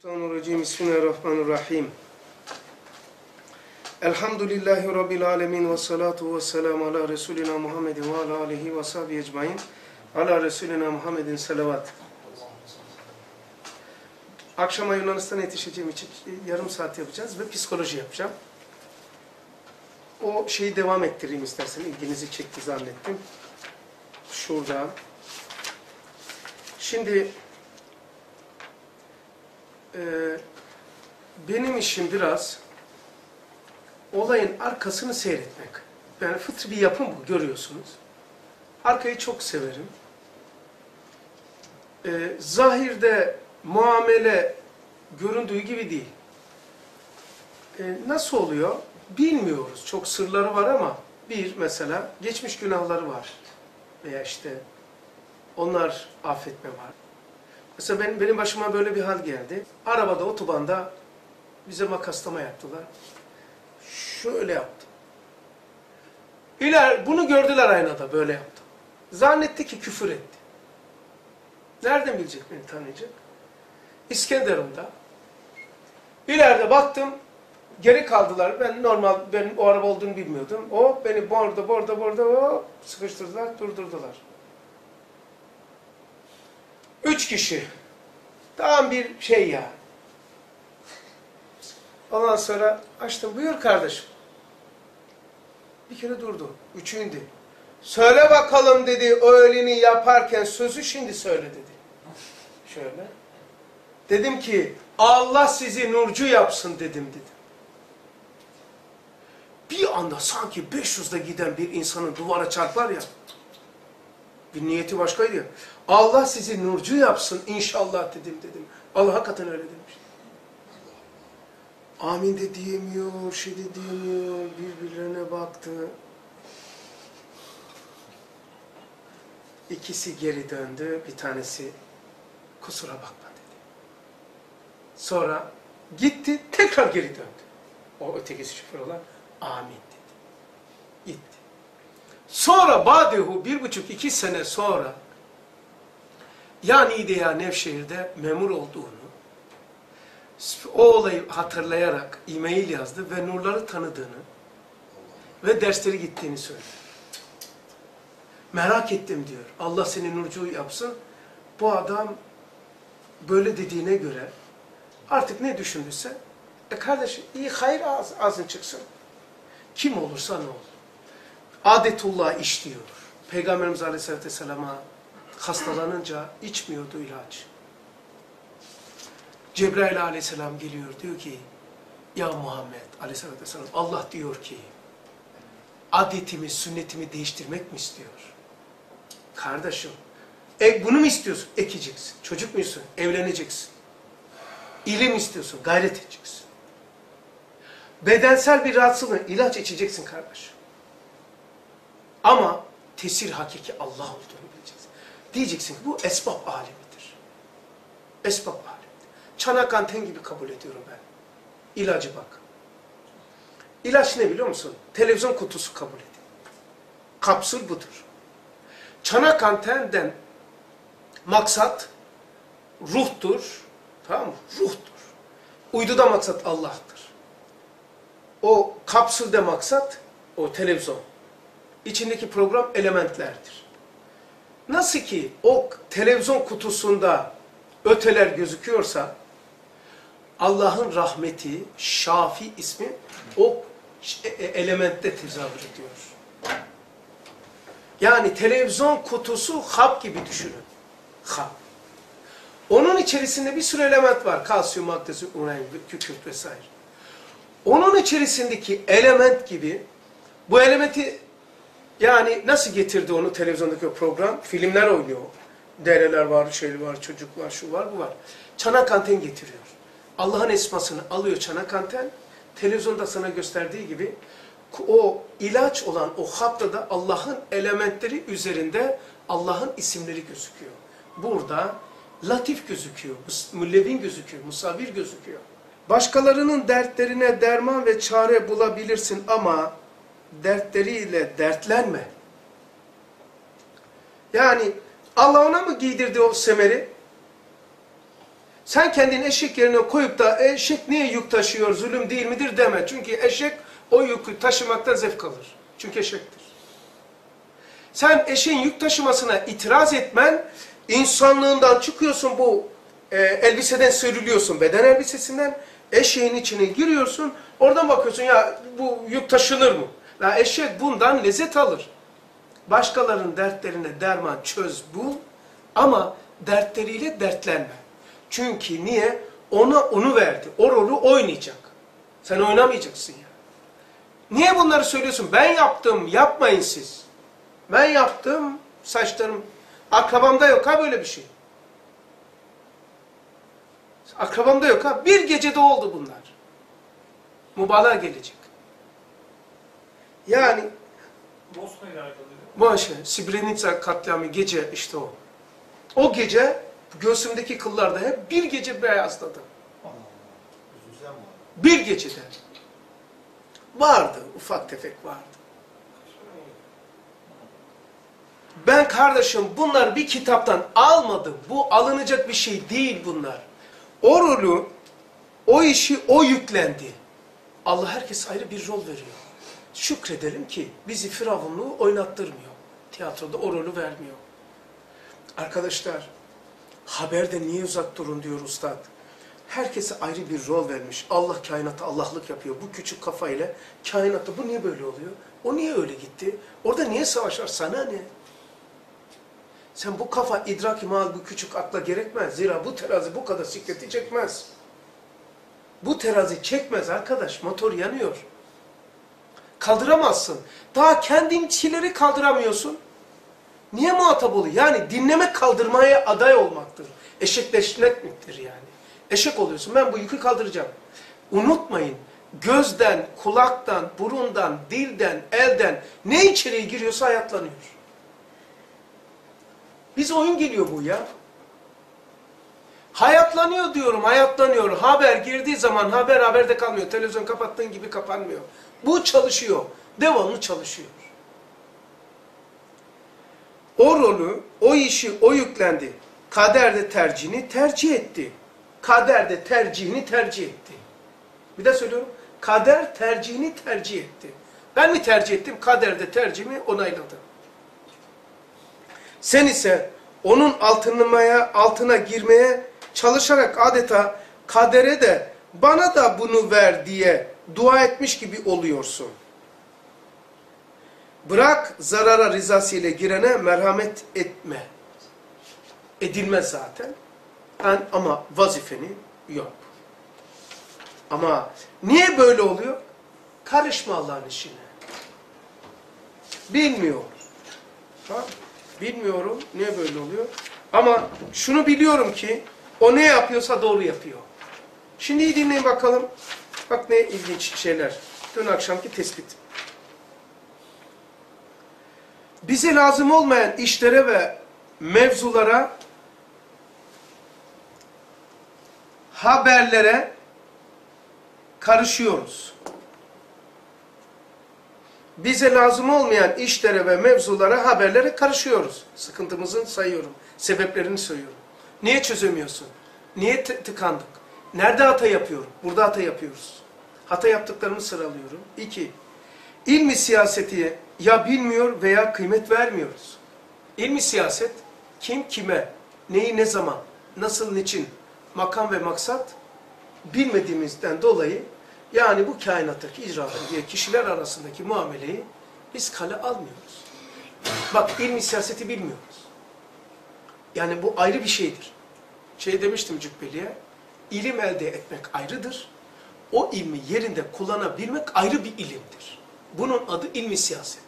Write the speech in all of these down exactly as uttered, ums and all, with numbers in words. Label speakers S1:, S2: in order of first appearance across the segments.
S1: Bismillahirrahmanirrahim. Bismillahirrahmanirrahim. Elhamdülillahi Rabbil alemin ve salatu ve selamu ala Resulina Muhammedin ve ala alihi ve sahbihi ecmain. Ala Resulina Muhammedin salavat. Akşama Yunanistan'a yetişeceğim için yarım saat yapacağız ve psikoloji yapacağım. O şeyi devam ettireyim istersen. İlginizi çekti zannettim. Şurada. Şimdi e, benim işim biraz olayın arkasını seyretmek. Yani fıtri bir yapım bu, görüyorsunuz. Arkayı çok severim. E, zahirde muamele göründüğü gibi değil. E, nasıl oluyor? Bilmiyoruz. Çok sırları var ama bir mesela geçmiş günahları var. Veya işte onlar affetme var. Mesela benim, benim başıma böyle bir hal geldi. Arabada, otobanda bize makaslama yaptılar. Şöyle yaptım. İler, bunu gördüler aynada, böyle yaptım. Zannetti ki küfür etti. Nereden bilecek beni tanıyacak? İskenderun'da. İleride baktım, geri kaldılar. Ben normal, benim o araba olduğunu bilmiyordum. O beni borda, borda, borda, hop, sıkıştırdılar, durdurdular. Üç kişi. Tam bir şey ya. Ondan sonra açtım. Buyur kardeşim. Bir kere durdu. Üçüncü. Söyle bakalım dedi, o elini yaparken sözü şimdi söyle dedi. Şöyle. Dedim ki Allah sizi nurcu yapsın dedim dedim. Bir anda sanki beş yüzde giden bir insanın duvara çarpar ya. Bir niyeti başkaydı ya. Allah sizi nurcu yapsın inşallah dedim dedim. Allah hakikaten öyle demiş. Amin de diyemiyor, şey de diyemiyor. Birbirlerine baktı. İkisi geri döndü. Bir tanesi kusura bakma dedi. Sonra gitti tekrar geri döndü. O ötekisi şoför olan amin dedi. Gitti. Sonra Badihu bir buçuk iki sene sonra yani İdeya Nevşehir'de memur olduğunu o olayı hatırlayarak e-mail yazdı ve nurları tanıdığını ve dersleri gittiğini söyledi. Merak ettim diyor. Allah seni nurcu yapsın. Bu adam böyle dediğine göre artık ne düşündüyse e kardeşim iyi hayır ağz, ağzın çıksın. Kim olursa ne olur. Adetullah işliyor. Peygamberimiz Aleyhisselatü Vesselam'a hastalanınca içmiyordu ilaç. Cebrail Aleyhisselam geliyor diyor ki ya Muhammed Aleyhisselatü Vesselam Allah diyor ki adetimi, sünnetimi değiştirmek mi istiyor? Kardeşim e, bunu mu istiyorsun? Ekeceksin. Çocuk musun? Evleneceksin. İlim istiyorsun? Gayret edeceksin. Bedensel bir rahatsızlığın ilaç içeceksin kardeşim. Ama tesir hakiki Allah olduğunu bileceksin. Diyeceksin ki bu esbab alemidir. Esbab alemidir. Çanak anten gibi kabul ediyorum ben. İlacı bak. İlaç ne biliyor musun? Televizyon kutusu kabul edin. Kapsül budur. Çanak antenden maksat ruhtur. Tamam mı? Ruhtur. Uyduda maksat Allah'tır. O kapsülde maksat o televizyon. İçindeki program elementlerdir. Nasıl ki o televizyon kutusunda öteler gözüküyorsa Allah'ın rahmeti, Şafi ismi o elementte tezahür ediyor. Yani televizyon kutusu hap gibi düşünün. Hap. Onun içerisinde bir sürü element var. Kalsiyum, magnezyum, uranyum, kükürt vesaire. Onun içerisindeki element gibi bu elementi yani nasıl getirdi onu televizyondaki o program? Filmler oynuyor. Dereler var, şey var, çocuk var, şu var, bu var. Çanak anten getiriyor. Allah'ın esmasını alıyor çanak anten. Televizyonda sana gösterdiği gibi o ilaç olan o hatta da Allah'ın elementleri üzerinde Allah'ın isimleri gözüküyor. Burada latif gözüküyor, müllevin gözüküyor, musavvir gözüküyor. Başkalarının dertlerine derman ve çare bulabilirsin ama dertleriyle dertlenme. Yani Allah ona mı giydirdi o semeri? Sen kendini eşek yerine koyup da eşek niye yük taşıyor, zulüm değil midir deme. Çünkü eşek o yükü taşımaktan zevk alır. Çünkü eşektir. Sen eşeğin yük taşımasına itiraz etmen, insanlığından çıkıyorsun, bu e, elbiseden sürülüyorsun, beden elbisesinden, eşeğin içine giriyorsun, oradan bakıyorsun ya bu yük taşınır mı? Ya eşek bundan lezzet alır. Başkalarının dertlerine derman çöz bul ama dertleriyle dertlenme. Çünkü niye? Ona onu verdi. O rolü oynayacak. Sen oynamayacaksın ya. Niye bunları söylüyorsun? Ben yaptım, yapmayın siz. Ben yaptım, saçlarım, akrabamda yok ha böyle bir şey. Akrabamda yok ha. Bir gecede oldu bunlar. Mübalağa gelecek. Yani
S2: Bosna ile alakalı.
S1: bu şey, Srebrenica katliamı gece işte o. O gece göğsümdeki kıllarda hep bir gece beyazladı. Bir gecede. Vardı, ufak tefek vardı. Ben kardeşim bunlar bir kitaptan almadım. Bu alınacak bir şey değil bunlar. O rolü, o işi o yüklendi. Allah herkese ayrı bir rol veriyor. Şükredelim ki bizi firavunluğu oynattırmıyor. Tiyatroda o rolü vermiyor. Arkadaşlar, haberde niye uzak durun diyor ustad. Herkese ayrı bir rol vermiş. Allah kainata Allah'lık yapıyor. Bu küçük kafayla kainatta bu niye böyle oluyor? O niye öyle gitti? Orada niye savaşlar? Sana ne? Sen bu kafa idrak-i mal bu küçük akla gerekmez. Zira bu terazi bu kadar sikleti çekmez. Bu terazi çekmez arkadaş. Motor yanıyor. Kaldıramazsın. Daha kendinkileri kaldıramıyorsun. Niye muhatap oluyor? Yani dinlemek kaldırmaya aday olmaktır. Eşekleşmektir yani. Eşek oluyorsun. Ben bu yükü kaldıracağım. Unutmayın. Gözden, kulaktan, burundan, dilden, elden ne içeriye giriyorsa hayatlanıyor. Biz oyun geliyor bu ya. Hayatlanıyor diyorum, hayatlanıyor. Haber girdiği zaman haber haberde kalmıyor. Televizyon kapattığın gibi kapanmıyor. Bu çalışıyor. Devamlı çalışıyor. O rolü, o işi o yüklendi. Kader de tercihini tercih etti. Kader de tercihini tercih etti. Bir de söylüyorum. Kader tercihini tercih etti. Ben mi tercih ettim? Kader de tercihimi onayladı. Sen ise onun altınlamaya, altına girmeye çalışarak adeta kadere de bana da bunu ver diye dua etmiş gibi oluyorsun. Bırak zarara rızasıyla girene merhamet etme. Edilmez zaten. Yani ama vazifeni yok. Ama niye böyle oluyor? Karışma Allah'ın işine. Bilmiyorum. Ha? Bilmiyorum niye böyle oluyor. Ama şunu biliyorum ki o ne yapıyorsa doğru yapıyor. Şimdi iyi dinleyin bakalım. Bak ne ilginç şeyler. Dün akşamki tespit. Bize lazım olmayan işlere ve mevzulara, haberlere karışıyoruz. Bize lazım olmayan işlere ve mevzulara, haberlere karışıyoruz. Sıkıntımızın sayıyorum. Sebeplerini sayıyorum. Niye çözemiyorsun? Niye tıkandık? Nerede hata yapıyorum? Burada hata yapıyoruz. Hata yaptıklarımı sıralıyorum. İki, ilmi siyaseti ya bilmiyor veya kıymet vermiyoruz. İlmi siyaset kim kime, neyi ne zaman, nasıl niçin, makam ve maksat bilmediğimizden dolayı yani bu kainattaki icraatı diye kişiler arasındaki muameleyi biz kale almıyoruz. Bak ilmi siyaseti bilmiyoruz. Yani bu ayrı bir şeydir. Şey demiştim Cübbeli'ye, ilim elde etmek ayrıdır. O ilmi yerinde kullanabilmek ayrı bir ilimdir. Bunun adı ilmi siyasettir.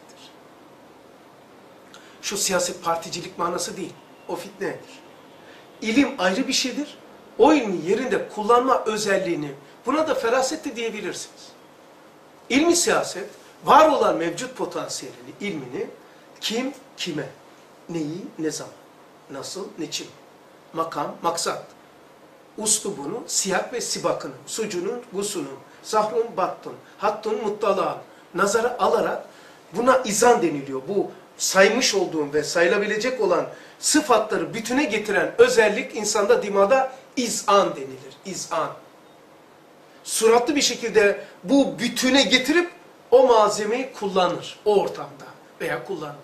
S1: Şu siyaset particilik manası değil. O fitnedir. İlim ayrı bir şeydir. O ilmi yerinde kullanma özelliğini, buna da feraset de diyebilirsiniz. İlmi siyaset, var olan mevcut potansiyelini, ilmini kim, kime, neyi, ne zaman, nasıl, niçin, makam, maksat, uslubunu, siyak ve sibakını, sucunun, gusunun, zahrun, battun, hattun, muttalan, nazara alarak buna izan deniliyor. Bu saymış olduğum ve sayılabilecek olan sıfatları bütüne getiren özellik insanda, dimada izan denilir. İzan. Suratlı bir şekilde bu bütüne getirip o malzemeyi kullanır o ortamda veya kullanmaz.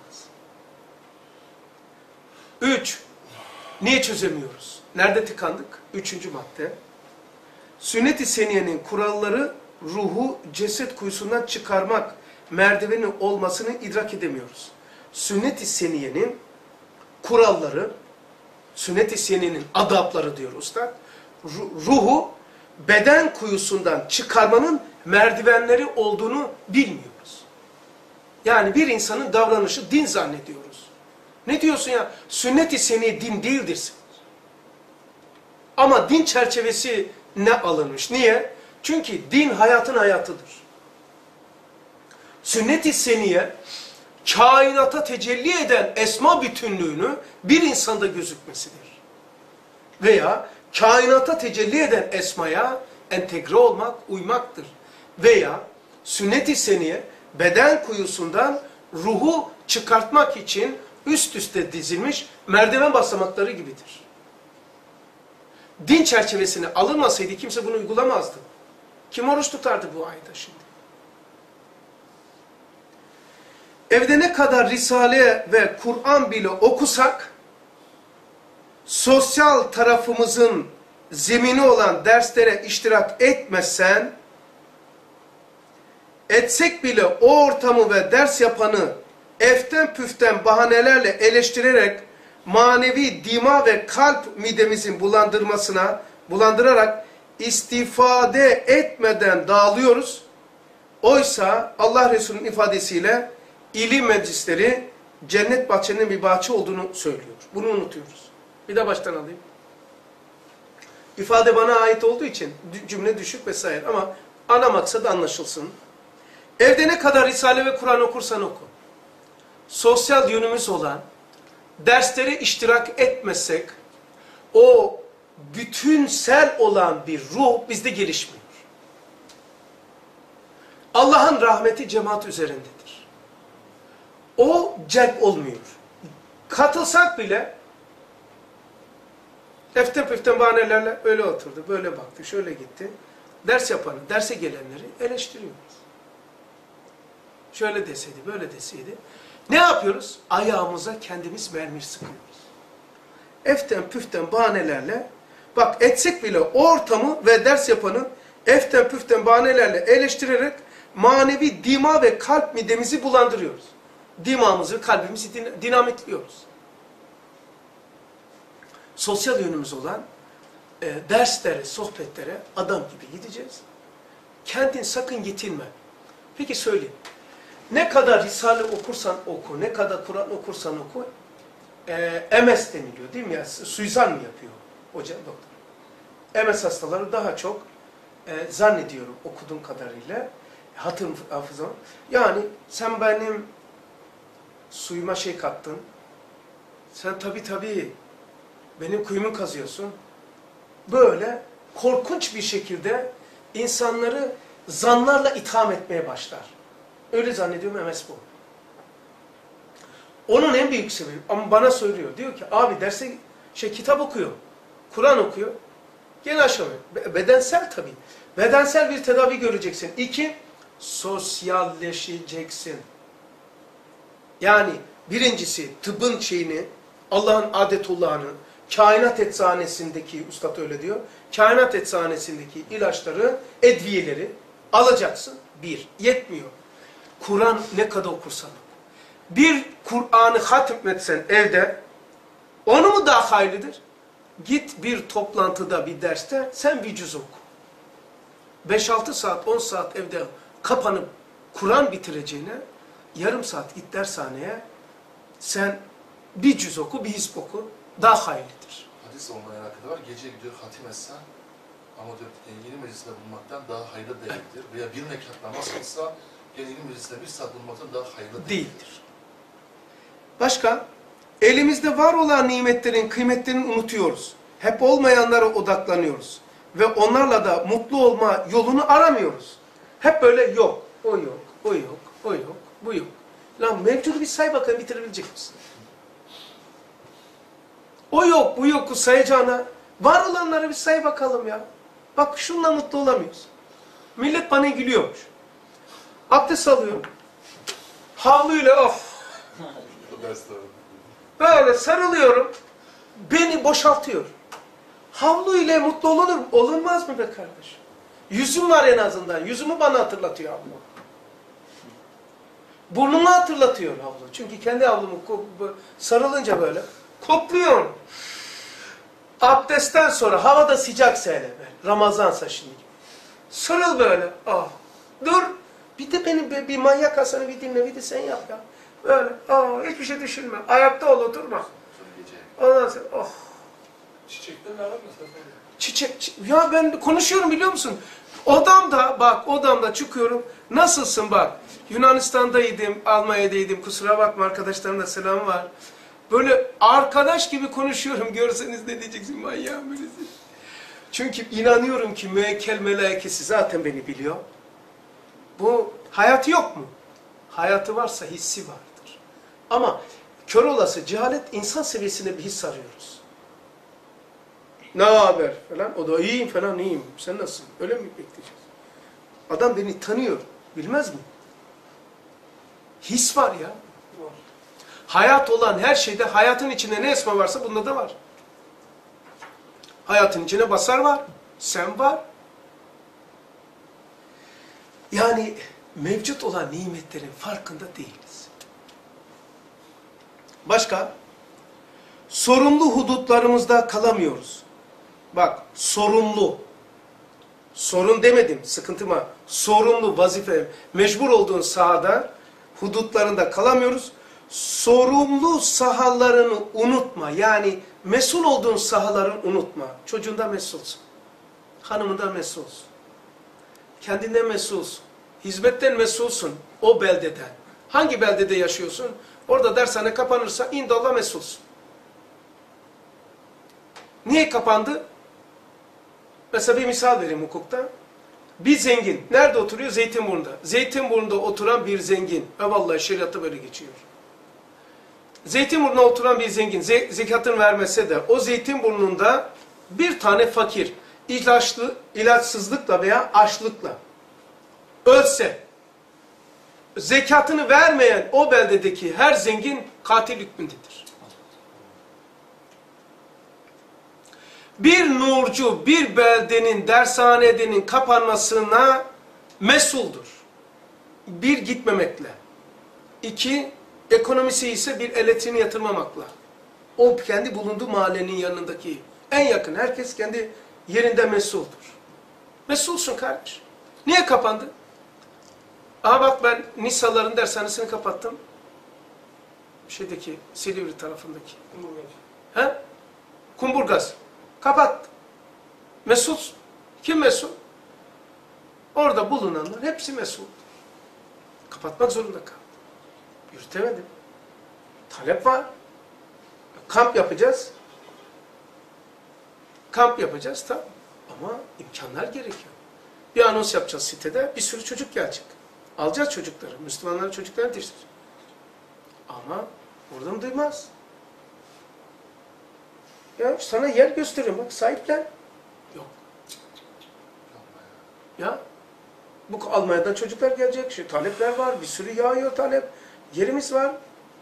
S1: Üç, niye çözemiyoruz? Nerede tıkandık? Üçüncü madde. Sünnet-i seniyenin kuralları ruhu ceset kuyusundan çıkarmak merdiveni olmasını idrak edemiyoruz. Sünnet-i seniyenin kuralları, sünnet-i seniyenin adapları diyor ustad, ruhu beden kuyusundan çıkarmanın merdivenleri olduğunu bilmiyoruz. Yani bir insanın davranışı din zannediyoruz. Ne diyorsun ya? Sünnet-i seniye din değildir. Ama din çerçevesi ne alınmış? Niye? Çünkü din hayatın hayatıdır. Sünnet-i seniye kainata tecelli eden esma bütünlüğünü bir insanda gözükmesidir. Veya kainata tecelli eden esmaya entegre olmak, uymaktır. Veya sünnet-i seniye beden kuyusundan ruhu çıkartmak için üst üste dizilmiş merdiven basamakları gibidir. Din çerçevesine alınmasaydı kimse bunu uygulamazdı. Kim oruç tutardı bu ayda şimdi? Evde ne kadar Risale ve Kur'an bile okusak, sosyal tarafımızın zemini olan derslere iştirak etmezsen, etsek bile o ortamı ve ders yapanı eften püften bahanelerle eleştirerek manevi dima ve kalp midemizin bulandırmasına, bulandırarak istifade etmeden dağılıyoruz. Oysa Allah Resulü'nün ifadesiyle ilim meclisleri cennet bahçenin bir bahçe olduğunu söylüyor. Bunu unutuyoruz. Bir de baştan alayım. İfade bana ait olduğu için cümle düşük vesaire ama ana maksadı anlaşılsın. Evde ne kadar Risale ve Kur'an okursan oku. Sosyal yönümüz olan derslere iştirak etmesek o bütünsel olan bir ruh bizde gelişmiyor. Allah'ın rahmeti cemaat üzerindedir. O celp olmuyor. Katılsak bile eften püften bahanelerle öyle oturdu, böyle baktı, şöyle gitti. Ders yapanı, derse gelenleri eleştiriyoruz. Şöyle deseydi, böyle deseydi. Ne yapıyoruz? Ayağımıza kendimiz mermi sıkıyoruz. Eften püften bahanelerle, bak etsek bile o ortamı ve ders yapanı eften püften bahanelerle eleştirerek manevi dima ve kalp midemizi bulandırıyoruz. Dimamızı, kalbimizi din dinamitliyoruz. Sosyal yönümüz olan e, derslere, sohbetlere adam gibi gideceğiz. Kendin sakın yetinme. Peki söyleyeyim. Ne kadar Risale okursan oku, ne kadar Kur'an okursan oku, e, M S deniliyor değil mi ya? Suizan mı yapıyor hoca, doktor? M S hastaları daha çok e, zannediyorum okuduğum kadarıyla, hatırım hafızam. Yani sen benim suyuma şey kattın, sen tabii tabii benim kuyumu kazıyorsun. Böyle korkunç bir şekilde insanları zanlarla itham etmeye başlar. Öyle zannediyorum M S bu. Onun en büyük sebebi ama bana söylüyor. Diyor ki abi derse şey kitap okuyor. Kur'an okuyor. Gene aşamıyor. Bedensel tabii. Bedensel bir tedavi göreceksin. İki, sosyalleşeceksin. Yani birincisi tıbbın şeyini, Allah'ın adetullahını, kainat eczanesindeki, üstad öyle diyor, kainat eczanesindeki ilaçları, edviyeleri alacaksın. Bir, yetmiyor. Kur'an ne kadar okursan. Bir Kur'an'ı hatmetsen evde, onu mu daha hayırlıdır? Git bir toplantıda, bir derste sen bir cüz oku. beş altı saat, on saat evde kapanıp Kur'an bitireceğine, yarım saat git dershaneye, sen bir cüz oku, bir hizb oku, daha hayırlıdır.
S3: Hadis onunla alakalı var. Gece gidiyor hatim etsen ama diyor yeni meclisinde bulunmaktan daha hayırlı değildir. Veya bir rekat namaz kılsa yeni meclisinde bir saat bulunmaktan daha hayırlı değildir.
S1: değildir. Başka? Elimizde var olan nimetlerin kıymetlerini unutuyoruz. Hep olmayanlara odaklanıyoruz. Ve onlarla da mutlu olma yolunu aramıyoruz. Hep böyle yok, o yok, o yok, o yok, bu yok. Lan mevcudu bir say bakalım, bitirebilecek misin? O yok, bu yok, sayacağına. Var olanları bir say bakalım ya. Bak şununla mutlu olamıyoruz. Millet bana gülüyormuş. Abdest alıyorum. Havluyla oh. Böyle sarılıyorum. Beni boşaltıyor. Havlu ile mutlu olunur mu? Olunmaz mı be kardeş? Yüzüm var en azından. Yüzümü bana hatırlatıyor havlu. Burnumu hatırlatıyor havlu. Çünkü kendi havlumu sarılınca böyle kokluyorum. Abdestten sonra havada sıcaksa hele be. Ramazansa şimdi. Sarıl böyle. Ah. Dur. Bir de benim bir, bir manyak Hasan'ı bir dinle. Bir de sen yap ya. Böyle. Ah. Hiçbir şey düşünme. Ayakta ol, oturma. Ondan sonra oh.
S2: Çiçekten ne var mı?
S1: Çiçek, çi- ya ben konuşuyorum biliyor musun? Odamda, bak odamda çıkıyorum. Nasılsın bak. Yunanistan'daydım, Almanya'daydım. Kusura bakma, arkadaşlarım da selam var. Böyle arkadaş gibi konuşuyorum. Görseniz ne diyeceksin, manyağım böylesin. Çünkü inanıyorum ki müekkel melaikesi zaten beni biliyor. Bu hayatı yok mu? Hayatı varsa hissi vardır. Ama kör olası cehalet insan seviyesinde bir his arıyoruz. Ne haber falan. O da iyiyim falan, iyiyim. Sen nasılsın? Öyle mi bekleyeceğiz? Adam beni tanıyor. Bilmez mi? His var ya. Hayat olan her şeyde, hayatın içinde ne esma varsa bunda da var. Hayatın içine basar var. Sen var. Yani mevcut olan nimetlerin farkında değiliz. Başka? Sorumlu hudutlarımızda kalamıyoruz. Bak, sorumlu. Sorun demedim, sıkıntıma. Sorumlu, vazife, mecbur olduğun sahada, hudutlarında kalamıyoruz. Sorumlu sahalarını unutma. Yani mesul olduğun sahalarını unutma. Çocuğundan mesulsun. Hanımından mesulsun. Kendinden mesulsun. Hizmetten mesulsun. O beldeden. Hangi beldede yaşıyorsun? Orada dershane kapanırsa indallah mesulsun. Niye kapandı? Mesela bir misal vereyim hukukta. Bir zengin. Nerede oturuyor? Zeytinburnu'nda. Zeytinburnu'nda oturan bir zengin. Ha vallahi şeriatta böyle geçiyor. Zeytinburnu'na oturan bir zengin. Ze zekatını vermese de o Zeytinburnu'nda bir tane fakir. İlaçlı, ilaçsızlıkla veya açlıkla ölse, zekatını vermeyen o beldedeki her zengin katil hükmündedir. Bir nurcu, bir beldenin, dershanedenin kapanmasına mesuldur. Bir, gitmemekle. İki, ekonomisi ise bir elektriğini yatırmamakla. O kendi bulunduğu mahallenin yanındaki en yakın, herkes kendi yerinde mesuldur. Mesulsun kardeş. Niye kapandı? Aha bak ben Nisaların dershanesini kapattım. Şeydeki, Silivri tarafındaki. He? Kumburgaz. Kapat. Mesul. Kim mesul? Orada bulunanlar hepsi mesul. Kapatmak zorunda kaldı. Yürütemedim. Talep var. Kamp yapacağız. Kamp yapacağız tamam. Ama imkanlar gerekiyor. Bir anons yapacağız sitede. Bir sürü çocuk gelecek. Alacağız çocukları. Müslümanların çocuklarını yetiştirecek. Ama oradan duymaz. Ya sana yer gösteriyorum bak, sahiplen. Yok. Ya bu Almanya'dan çocuklar gelecek. Şu talepler var. Bir sürü yağıyor talep. Yerimiz var.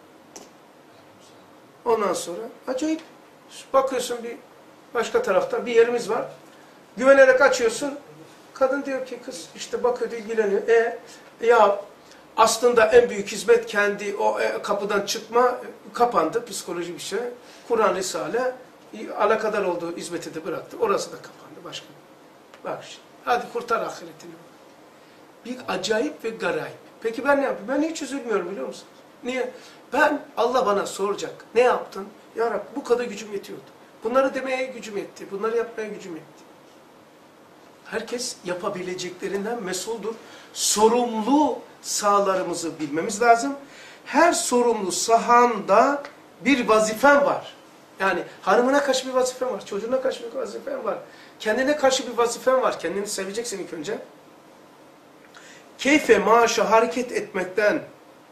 S1: Ondan sonra acayip bakıyorsun bir başka tarafta bir yerimiz var. Güvenerek açıyorsun. Kadın diyor ki kız işte bakıyor, ilgileniyor. E ya aslında en büyük hizmet kendi o e, kapıdan çıkma, kapandı. Psikoloji bir şey. Kur'an, Risale alakadar olduğu hizmeti de bıraktı. Orası da kapandı. Başka. Bak şimdi. Hadi kurtar ahiretini. Bir acayip ve garayip. Peki ben ne yapayım? Ben hiç üzülmüyorum biliyor musunuz? Niye? Ben, Allah bana soracak. Ne yaptın? Ya Rabbi bu kadar gücüm yetiyordu. Bunları demeye gücüm yetti. Bunları yapmaya gücüm yetti. Herkes yapabileceklerinden mesuldur. Sorumlu sahalarımızı bilmemiz lazım. Her sorumlu sahanda bir vazifen var. Yani hanımına karşı bir vazifen var. Çocuğuna karşı bir vazifen var. Kendine karşı bir vazifen var. Kendini seveceksin ilk önce. Keyfe maaşa hareket etmekten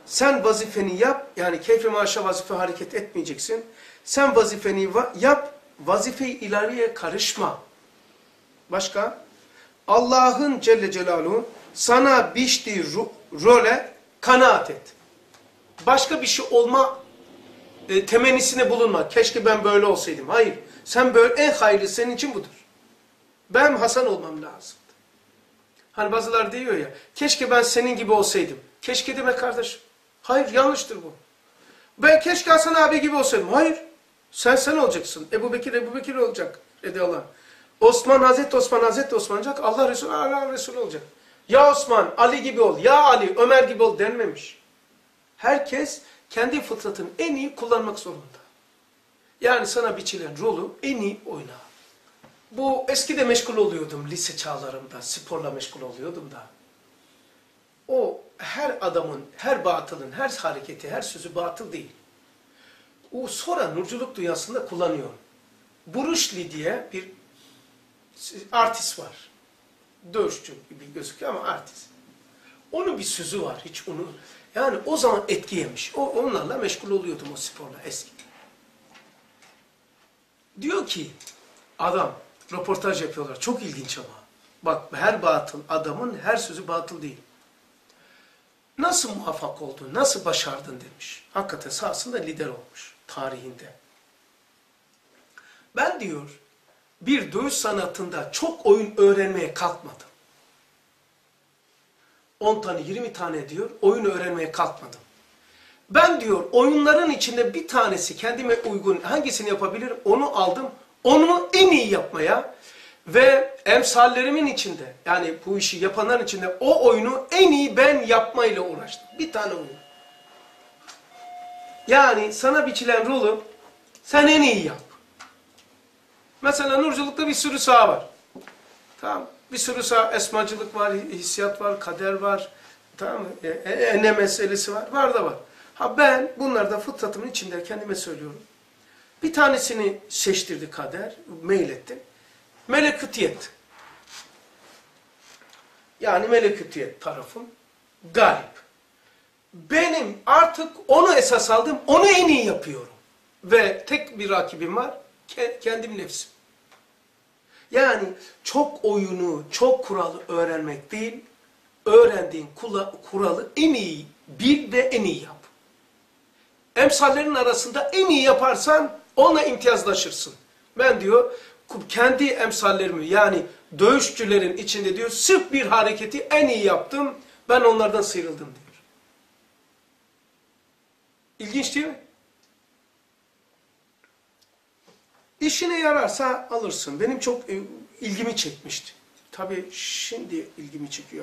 S1: Sen vazifeni yap, yani keyfi maşa vazife hareket etmeyeceksin. Sen vazifeni va yap, vazife-i ilahiyeye karışma. Başka? Allah'ın Celle Celaluhu sana biçtiği role kanaat et. Başka bir şey olma e, temennisine bulunma. Keşke ben böyle olsaydım. Hayır. Sen böyle, en hayırlı senin için budur. Ben Hasan olmam lazım. Hani bazılar diyor ya, keşke ben senin gibi olsaydım. Keşke deme kardeşim. Hayır, yanlıştır bu. Ben keşke Hasan abi gibi olsaydım. Hayır. Sen sen olacaksın. Ebu Bekir Ebu Bekir olacak. Radıyallahu anh. Osman Hazreti Osman Hazreti Osman olacak. Allah Resulü Allah Resulü olacak. Ya Osman Ali gibi ol. Ya Ali Ömer gibi ol denmemiş. Herkes kendi fıtratını en iyi kullanmak zorunda. Yani sana biçilen rolü en iyi oyna. Bu eskide meşgul oluyordum lise çağlarımda. Sporla meşgul oluyordum da. O her adamın, her batılın, her hareketi, her sözü batıl değil. O sonra nurculuk dünyasında kullanıyor. Buruşli diye bir artist var. Dövüşçü gibi gözüküyor ama artist. Onun bir sözü var. Hiç onu, yani o zaman etki yemiş. O, onlarla meşgul oluyordum o sporla eskiden. Diyor ki adam, röportaj yapıyorlar. Çok ilginç ama. Bak her batıl, adamın her sözü batıl değil. Nasıl muvaffak oldun, nasıl başardın demiş. Hakikaten sahasında lider olmuş tarihinde. Ben diyor, bir dövüş sanatında çok oyun öğrenmeye kalkmadım. on tane, yirmi tane diyor, oyun öğrenmeye kalkmadım. Ben diyor, oyunların içinde bir tanesi kendime uygun, hangisini yapabilirim onu aldım. Onu en iyi yapmaya ve emsallerimin içinde, yani bu işi yapanların içinde o oyunu en iyi ben yapmayla uğraştım. Bir tane oyun. Yani sana biçilen rolü sen en iyi yap. Mesela nurculukta bir sürü saha var. Tamam. Bir sürü saha, esmacılık var, hissiyat var, kader var. Tamam mı? E, e, ne meselesi var? Var da var. Ha ben bunlarda fıtratımın içinde kendime söylüyorum. Bir tanesini seçtirdi kader, meyletti. Melekutiyet. Yani melekutiyet tarafım galip. Benim artık onu esas aldım, onu en iyi yapıyorum. Ve tek bir rakibim var, kendim nefsim. Yani çok oyunu, çok kuralı öğrenmek değil, öğrendiğin kuralı en iyi bil ve en iyi yap. Emsallerin arasında en iyi yaparsan onunla imtiyazlaşırsın. Ben diyor, kendi emsallerimi yani dövüşçülerin içinde diyor, sırf bir hareketi en iyi yaptım, ben onlardan sıyrıldım diyor. İlginç değil mi? İşine yararsa alırsın. Benim çok e, ilgimi çekmişti. Tabii şimdi ilgimi çekiyor.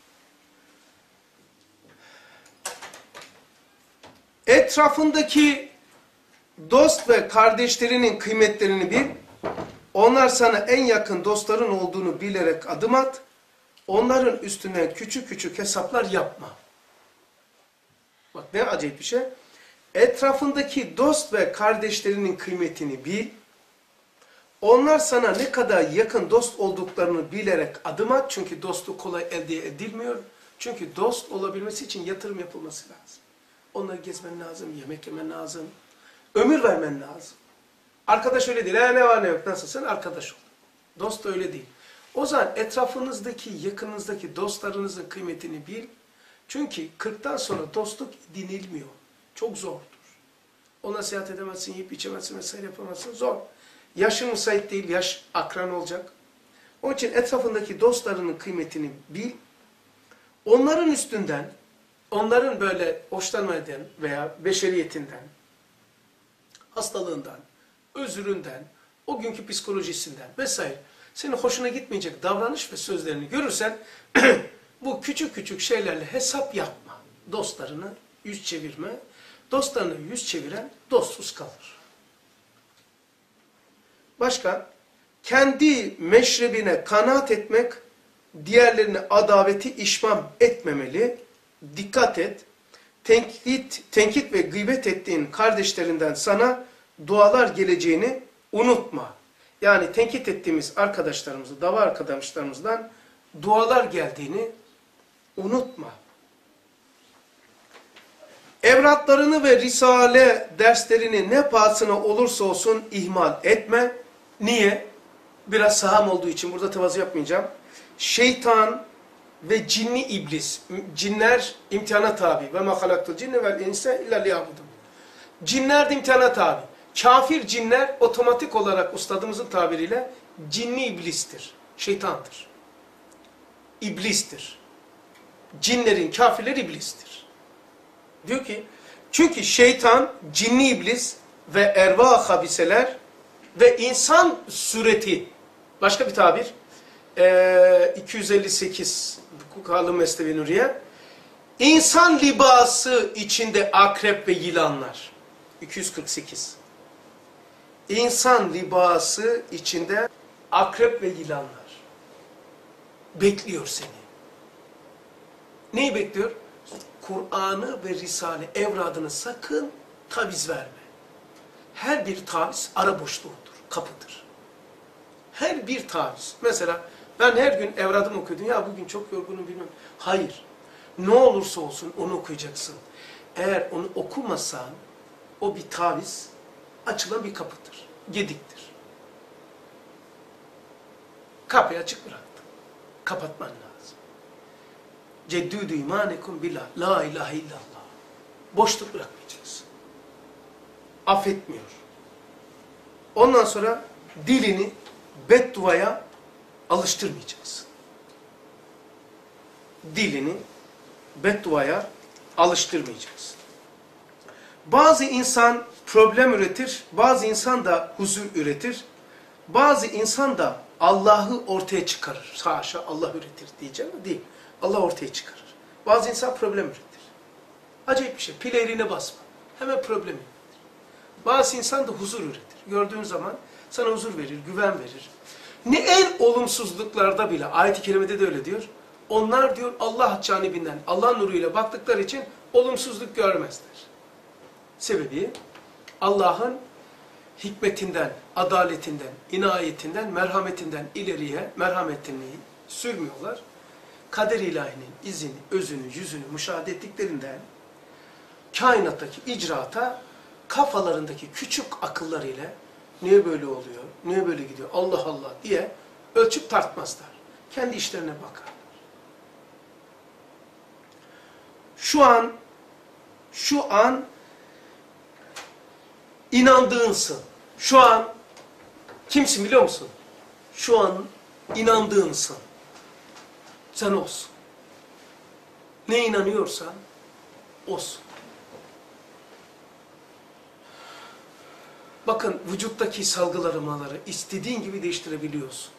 S1: Etrafındaki dost ve kardeşlerinin kıymetlerini bil. Onlar sana en yakın dostların olduğunu bilerek adım at. Onların üstüne küçük küçük hesaplar yapma. Bak ne acayip bir şey. Etrafındaki dost ve kardeşlerinin kıymetini bil. Onlar sana ne kadar yakın dost olduklarını bilerek adım at. Çünkü dostluk kolay elde edilmiyor. Çünkü dost olabilmesi için yatırım yapılması lazım. Onları gezmen lazım, yemek yemen lazım. Ömür vermen lazım. Arkadaş öyle değil. Ha, ne var ne yok nasılsın? Arkadaş ol. Dost da öyle değil. O zaman etrafınızdaki, yakınınızdaki dostlarınızın kıymetini bil. Çünkü kırktan sonra dostluk dinilmiyor. Çok zordur. Ona seyahat edemezsin, yiyip içemezsin vesaire yapamazsın. Zor. Yaşın müsait değil, yaş akran olacak. Onun için etrafındaki dostlarının kıymetini bil. Onların üstünden, onların böyle hoşlanmayan veya beşeriyetinden, hastalığından, özründen, o günkü psikolojisinden vesaire senin hoşuna gitmeyecek davranış ve sözlerini görürsen bu küçük küçük şeylerle hesap yapma. Dostlarını yüz çevirme. Dostlarını yüz çeviren dostsuz kalır. Başka? Kendi meşrebine kanaat etmek, diğerlerine adaveti işmam etmemeli. Dikkat et. Tenkit, tenkit ve gıybet ettiğin kardeşlerinden sana dualar geleceğini unutma. Yani tenkit ettiğimiz arkadaşlarımızı, dava arkadaşlarımızdan dualar geldiğini unutma. Evratlarını ve risale derslerini ne pahasına olursa olsun ihmal etme. Niye? Biraz saham olduğu için burada tevazu yapmayacağım. Şeytan ve cinni iblis, cinler imtihana tabi. Ve ma halaktul cinne vel insa illa liyabudun. Cinler de imtihana tabi. Kafir cinler otomatik olarak ustadımızın tabiriyle cinni iblistir. Şeytandır. İblistir. Cinlerin, kafirler iblistir. Diyor ki, çünkü şeytan, cinni iblis ve erva habiseler ve insan sureti, başka bir tabir, e, iki yüz elli sekiz Kukalı Mesnevi Nuriye, insan libası içinde akrep ve yılanlar. iki yüz kırk sekiz. İnsan libası içinde akrep ve yılanlar. Bekliyor seni. Neyi bekliyor? Kur'an'ı ve Risale evradını sakın taviz verme. Her bir taviz ara boşluğudur, kapıdır. Her bir taviz. Mesela ben her gün evradımı okuyordum. Ya bugün çok yorgunum bilmiyorum. Hayır. Ne olursa olsun onu okuyacaksın. Eğer onu okumasan o bir taviz açılan bir kapıdır. Gediktir. Kapıyı açık bıraktın. Kapatman lazım. Ceddüdü imanekum billah. La ilahe illallah. Boşluk bırakmayacaksın. Affetmiyor. Ondan sonra dilini bedduaya alıştırmayacaksın. Dilini bedduaya alıştırmayacaksın. Bazı insan problem üretir, bazı insan da huzur üretir. Bazı insan da Allah'ı ortaya çıkarır. Haşa Allah üretir diyeceğim mi? Değil. Allah ortaya çıkarır. Bazı insan problem üretir. Acayip bir şey. Pil eğrine basma. Hemen problem üretir. Bazı insan da huzur üretir. Gördüğün zaman sana huzur verir, güven verir. Ne en olumsuzluklarda bile, ayet-i kerimede de öyle diyor. Onlar diyor Allah canibinden, Allah nuruyla baktıkları için olumsuzluk görmezler. Sebebi Allah'ın hikmetinden, adaletinden, inayetinden, merhametinden ileriye merhametini sürmüyorlar. Kader ilahinin izini, özünü, yüzünü müşahede ettiklerinden kainattaki icraata kafalarındaki küçük akıllarıyla niye böyle oluyor, niye böyle gidiyor, Allah Allah diye ölçüp tartmazlar. Kendi işlerine bakarlar. Şu an, şu an inandığınsın. Şu an kimsin biliyor musun? Şu an inandığınsın. Sen olsun. Ne inanıyorsan olsun. Bakın vücuttaki salgılarımaları istediğin gibi değiştirebiliyorsun.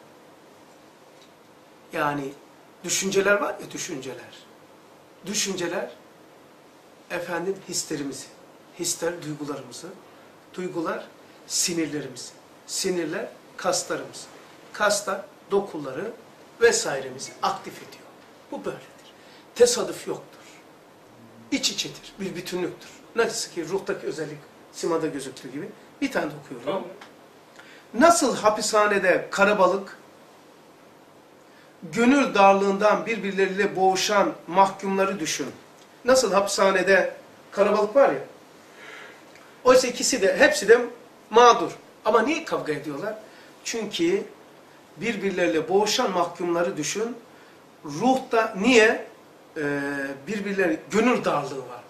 S1: Yani düşünceler var ya düşünceler. Düşünceler efendim hislerimizi, hisler duygularımızı, duygular sinirlerimizi, sinirler kaslarımızı, kaslar dokuları vesairemizi aktif ediyor. Bu böyledir. Tesadüf yoktur. İç içedir, bir bütünlüktür. Nasıl ki ruhtaki özellik simada gözüktüğü gibi. Bir tane de okuyorum. Tamam. Nasıl hapishanede karabalık, gönül darlığından birbirleriyle boğuşan mahkumları düşün. Nasıl hapishanede karabalık var ya, oysa ikisi de, hepsi de mağdur. Ama niye kavga ediyorlar? Çünkü birbirleriyle boğuşan mahkumları düşün. Ruhta niye? Ee, birbirleri, gönül darlığı var.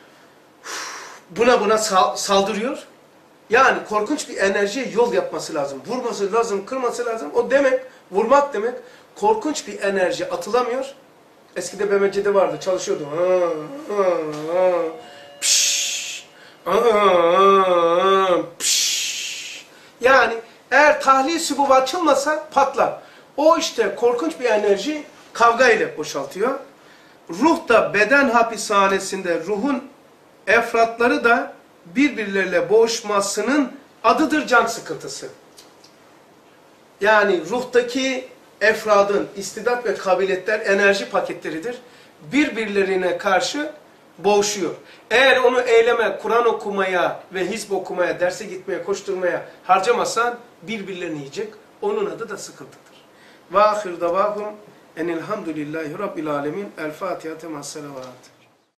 S1: Buna buna saldırıyor. Yani korkunç bir enerjiye yol yapması lazım. Vurması lazım, kırması lazım. O demek, vurmak demek. Korkunç bir enerji atılamıyor. Eskide B M C'de vardı, çalışıyordu. Ha, ha, ha. Pişş, ha, ha, pişş. Yani eğer tahliye sübubu açılmasa patlar. O işte korkunç bir enerji kavga ile boşaltıyor. Ruh da beden hapishanesinde ruhun efratları da birbirleriyle boğuşmasının adıdır can sıkıntısı. Yani ruhtaki efradın istidat ve kabiliyetler enerji paketleridir. Birbirlerine karşı boğuşuyor. Eğer onu eyleme, Kur'an okumaya ve hizb okumaya, derse gitmeye, koşturmaya harcamasan birbirlerini yiyecek. Onun adı da sıkıntıdır. Ve ahir davahum enilhamdülillahi rabbil alemin. El Fatiha temas salavat.